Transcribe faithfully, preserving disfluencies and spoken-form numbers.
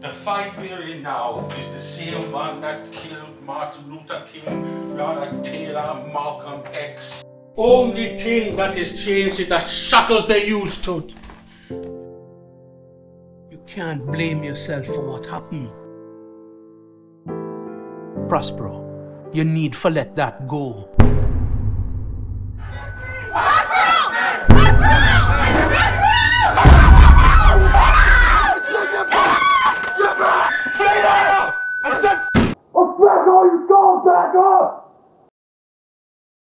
The fight we're in now is the same one that killed Martin Luther King, Ronald Taylor, Malcolm X. Only thing that has changed is the shackles they used to. You can't blame yourself for what happened. Prospero, you need to let that go. Prospero!